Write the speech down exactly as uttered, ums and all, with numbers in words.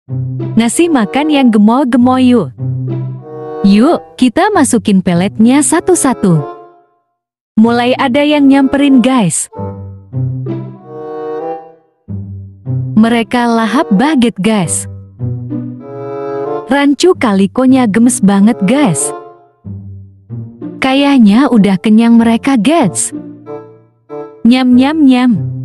Ngasih makan yang gemol-gemol yuk. Yuk, kita masukin peletnya satu-satu. Mulai ada yang nyamperin guys. Mereka lahap banget guys. Rancu kalikonya gemes banget guys. Kayaknya udah kenyang mereka guys. Nyam nyam nyam.